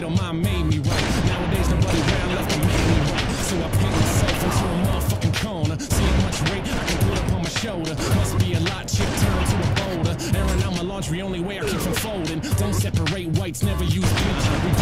right or mine made me right. Nowadays nobody round left to make me right. So I paint myself into a motherfucking corner. See how much weight I can put up on my shoulder. Must be a lot, chip turn to a boulder. Airing out my laundry, only way I keep from folding. Don't separate whites, never use bleach.